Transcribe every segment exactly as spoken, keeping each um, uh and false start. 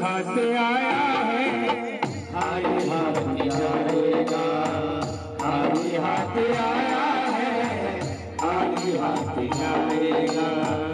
हाथ आया है, खाली हाथ जाएगा, खाली हाथ आया है, खाली हाथ जाएगा।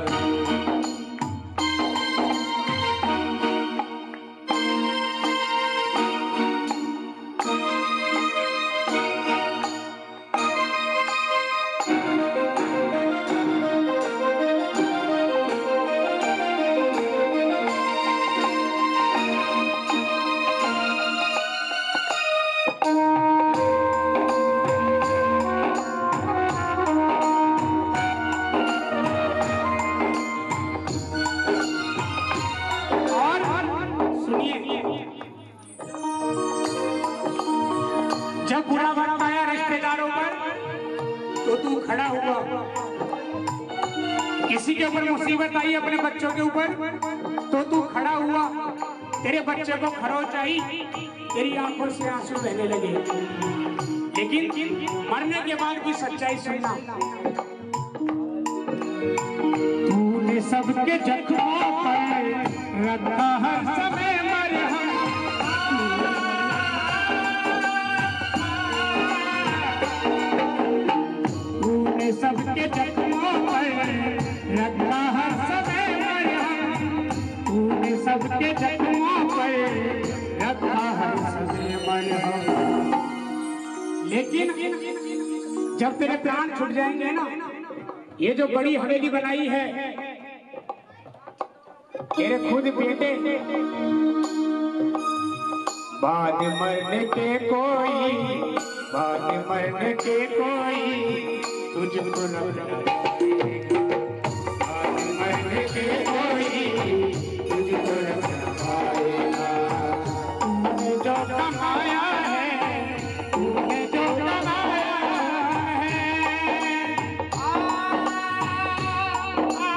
जब बुरा वक्त आया रिश्तेदारों पर तो तू खड़ा हुआ, किसी के ऊपर मुसीबत आई अपने बच्चों के ऊपर तो तू खड़ा हुआ, तेरे बच्चे को खरोच आई, तेरी आंखों से आंसू बहने लगे, लेकिन मरने के बाद भी सच्चाई सुनना। तूने सबके जख्मों पर रखा हर समय मरहम, सबके जख्मों पर रखा हर समय मरहम, तूने सबके जख्मों पर रखा हर समय मरहम। लेकिन जब तेरे प्राण छूट जाएंगे ना, ये जो बड़ी हवेली बनाई है तेरे खुद बेटे, बाद मरने के कोई, बाद मरने के कोई तुझको रखना, बाद मरने के कोई तुझको रखना पाएगा। तूने जो कमाया है, तूने जो कमाया है, आ, आ,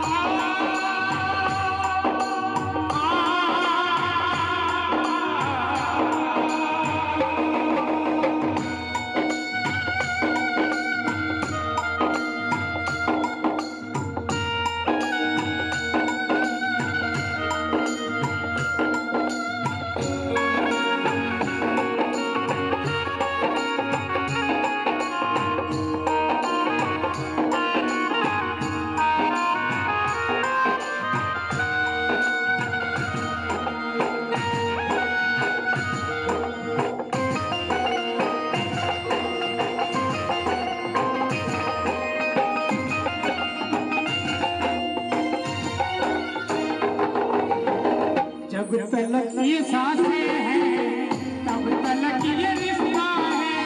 जब तलक ये सांसें हैं तब तलक ये रिश्ता है,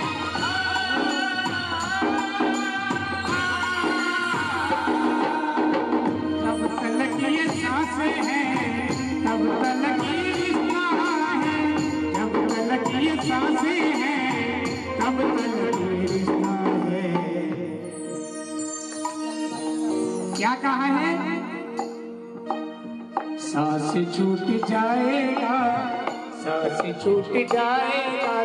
जब तलक ये सांसें हैं तब तलक ये रिश्ता है, जब तलक ये सांसें हैं तब तलक ये रिश्ता है। क्या कहा है? सांस छूट जाएगा, सांस छूट जाएगा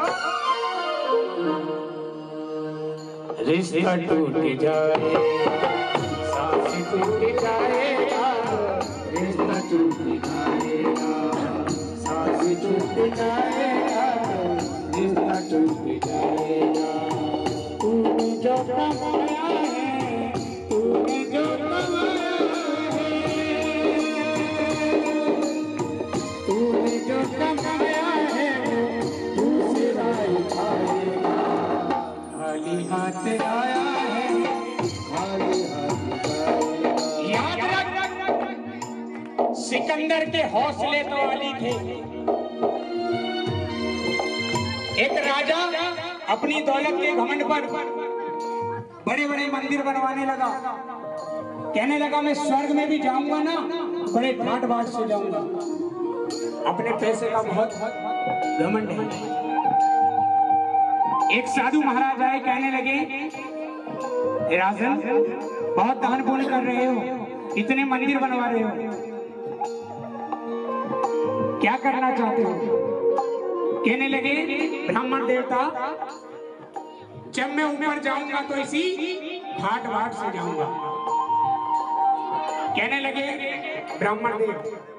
तो रिश्ता टूट जाएगा, सांस छूट जाएगा, रिश्ता टूट जाएगा, सांस छूट जाएगा, रिश्ता टूट जाएगा। तूने जो कमाया है, तूने जो कमाया जो कमाया है वो दूसरा ही खाएगा, खाली हाथ आया है, खाली हाथ जाएगा। याद रख, सिकंदर के हौसले तो अली थे। एक राजा अपनी दौलत के घमंड पर बड़े बड़े मंदिर बनवाने लगा, कहने लगा मैं स्वर्ग में भी जाऊंगा ना बड़े ठाट बाट से जाऊंगा, अपने पैसे का बहुत घमंड है। एक साधु महाराज आए, कहने लगे राजन बहुत दान पुण्य कर रहे हो, इतने मंदिर बनवा रहे हो, क्या करना चाहते हो? कहने लगे ब्राह्मण देवता जब मैं ऊपर जाऊंगा तो इसी ठाट बाट से जाऊंगा। कहने लगे ब्राह्मण देव